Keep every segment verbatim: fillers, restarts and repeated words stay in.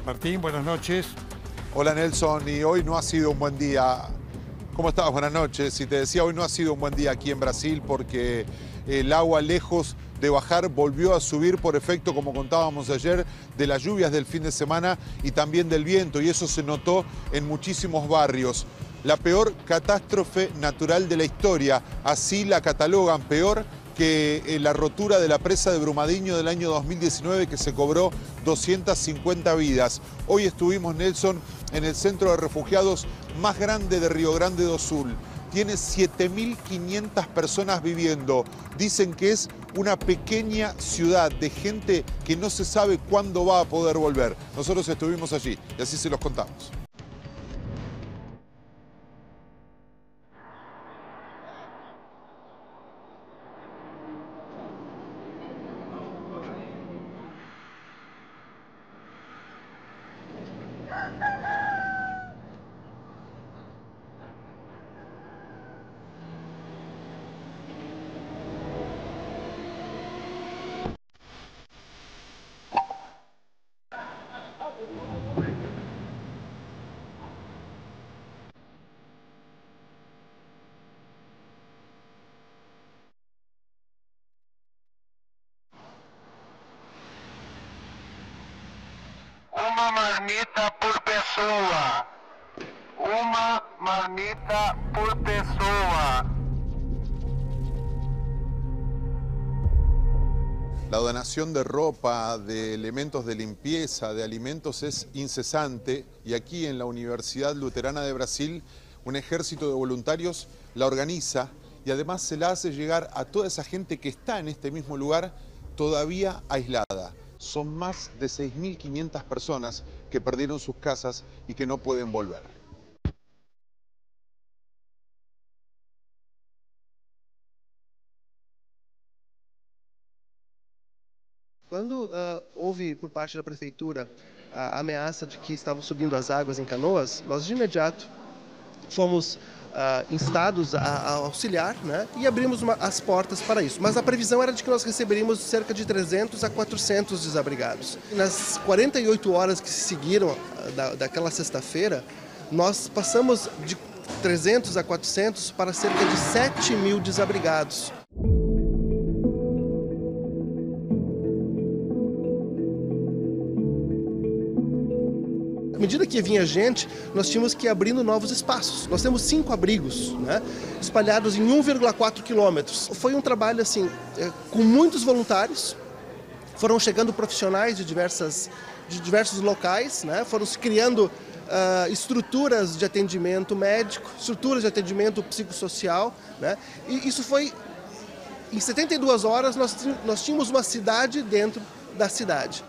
Martín, buenas noches. Hola Nelson, y hoy no ha sido un buen día. ¿Cómo estás? Buenas noches. Y te decía, hoy no ha sido un buen día aquí en Brasil porque el agua, lejos de bajar, volvió a subir por efecto, como contábamos ayer, de las lluvias del fin de semana y también del viento, y eso se notó en muchísimos barrios. La peor catástrofe natural de la historia, así la catalogan, peor que la rotura de la presa de Brumadinho del año dos mil diecinueve, que se cobró doscientas cincuenta vidas. Hoy estuvimos, Nelson, en el centro de refugiados más grande de Río Grande do Sul. Tiene siete mil quinientas personas viviendo. Dicen que es una pequeña ciudad de gente que no se sabe cuándo va a poder volver. Nosotros estuvimos allí y así se los contamos. Uma marmita por pessoa. Uma marmita por pessoa. La donación de ropa, de elementos de limpieza, de alimentos es incesante, y aquí en la Universidad Luterana de Brasil un ejército de voluntarios la organiza y además se la hace llegar a toda esa gente que está en este mismo lugar todavía aislada. Son más de seis mil quinientas personas que perdieron sus casas y que no pueden volver. Quando uh, houve por parte da prefeitura a ameaça de que estavam subindo as águas em Canoas, nós de imediato fomos uh, instados a, a auxiliar, né, e abrimos uma, as portas para isso. Mas a previsão era de que nós receberíamos cerca de trezentos a quatrocentos desabrigados. Nas quarenta e oito horas que se seguiram uh, da, daquela sexta-feira, nós passamos de trezentos a quatrocentos para cerca de sete mil desabrigados. À medida que vinha gente, nós tínhamos que ir abrindo novos espaços. Nós temos cinco abrigos, né, espalhados em um vírgula quatro quilômetros. Foi um trabalho assim, com muitos voluntários. Foram chegando profissionais de, diversas, de diversos locais, né, foram se criando uh, estruturas de atendimento médico, estruturas de atendimento psicossocial, né, e isso foi, em setenta e duas horas, nós, nós tínhamos uma cidade dentro da cidade.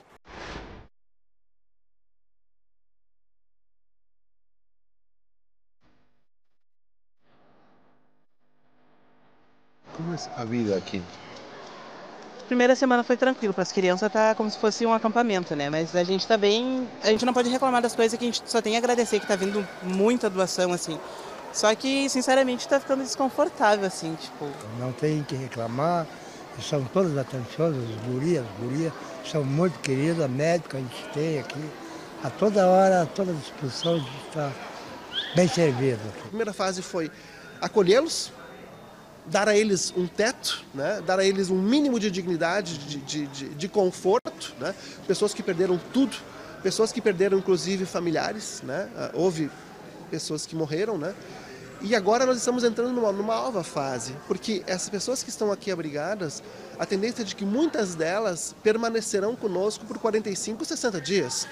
Como é a vida aqui? Primeira semana foi tranquilo, para as crianças tá como se fosse um acampamento, né? Mas a gente tá bem, a gente não pode reclamar das coisas, que a gente só tem a agradecer que tá vindo muita doação, assim. Só que, sinceramente, tá ficando desconfortável, assim, tipo... Não tem que reclamar, são todas atenciosas, as gurias, as gurias são muito queridas, médicos a gente tem aqui. A toda hora, a toda disposição, a gente está bem servido. A primeira fase foi acolhê-los, dar a eles um teto, né? Dar a eles um mínimo de dignidade, de, de, de, de conforto, né? Pessoas que perderam tudo, pessoas que perderam inclusive familiares, né? Houve pessoas que morreram, né? E agora nós estamos entrando numa, numa nova fase, porque essas pessoas que estão aqui abrigadas, a tendência é de que muitas delas permanecerão conosco por quarenta e cinco, sessenta dias.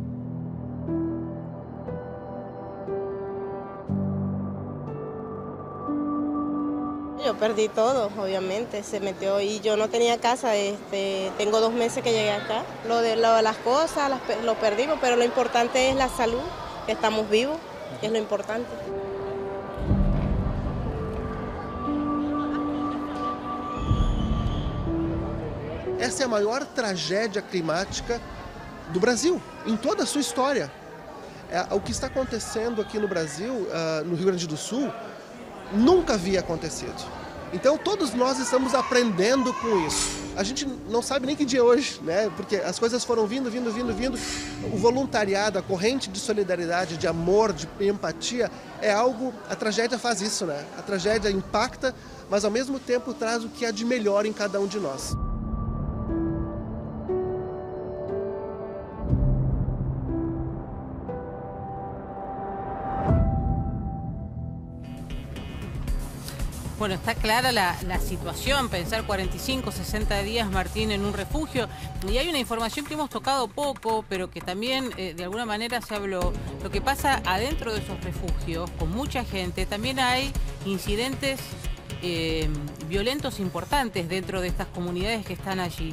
Yo perdí todo, obviamente, se metió y yo no tenía casa, este, tengo dos meses que llegué acá. Lo de lo, las cosas las, lo perdimos, pero lo importante es la salud, que estamos vivos, que es lo importante. Essa é a maior tragédia climática do Brasil, em toda a sua história. É, o que está acontecendo aqui no Brasil, uh, no Rio Grande do Sul, nunca havia acontecido. Então todos nós estamos aprendendo com isso. a gente não sabe nem que dia é hoje, né? Porque as coisas foram vindo, vindo, vindo, vindo. O voluntariado, a corrente de solidariedade, de amor, de empatia, é algo... A tragédia faz isso, né? A tragédia impacta, mas ao mesmo tempo traz o que há de melhor em cada um de nós. Bueno, está clara la, la situación, pensar cuarenta y cinco, sesenta días, Martín, en un refugio. Y hay una información que hemos tocado poco, pero que también eh, de alguna manera se habló. Lo que pasa adentro de esos refugios, con mucha gente, también hay incidentes eh, violentos importantes dentro de estas comunidades que están allí.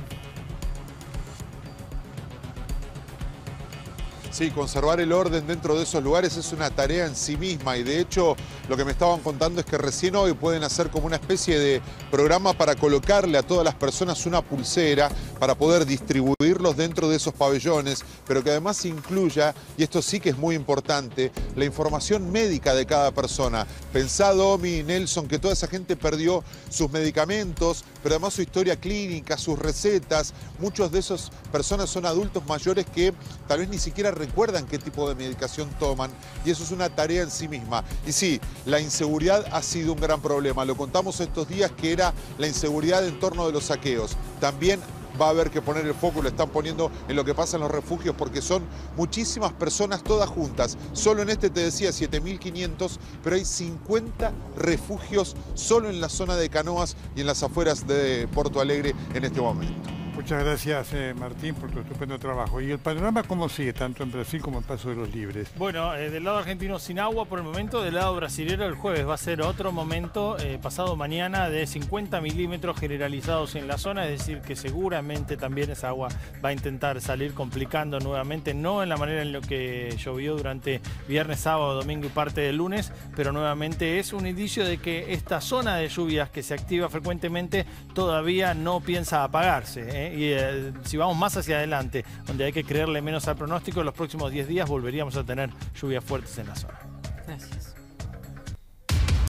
Sí, conservar el orden dentro de esos lugares es una tarea en sí misma y de hecho lo que me estaban contando es que recién hoy pueden hacer como una especie de programa para colocarle a todas las personas una pulsera para poder distribuirlos dentro de esos pabellones, pero que además incluya, y esto sí que es muy importante, la información médica de cada persona. Pensá, Domi, Nelson, que toda esa gente perdió sus medicamentos, pero además su historia clínica, sus recetas. Muchos de esas personas son adultos mayores que tal vez ni siquiera recuerdan qué tipo de medicación toman y eso es una tarea en sí misma. Y sí, la inseguridad ha sido un gran problema. Lo contamos estos días que era la inseguridad en torno de los saqueos. También va a haber que poner el foco, lo están poniendo en lo que pasa en los refugios porque son muchísimas personas todas juntas. Solo en este te decía siete mil quinientos, pero hay cincuenta refugios solo en la zona de Canoas y en las afueras de Porto Alegre en este momento. Muchas gracias, eh, Martín, por tu estupendo trabajo. ¿Y el panorama cómo sigue, tanto en Brasil como en Paso de los Libres? Bueno, eh, del lado argentino sin agua por el momento, del lado brasilero el jueves va a ser otro momento, eh, pasado mañana, de cincuenta milímetros generalizados en la zona, es decir, que seguramente también esa agua va a intentar salir complicando nuevamente, no en la manera en lo que llovió durante viernes, sábado, domingo y parte del lunes, pero nuevamente es un indicio de que esta zona de lluvias que se activa frecuentemente todavía no piensa apagarse, ¿eh? Y eh, si vamos más hacia adelante, donde hay que creerle menos al pronóstico, en los próximos diez días volveríamos a tener lluvias fuertes en la zona. Gracias.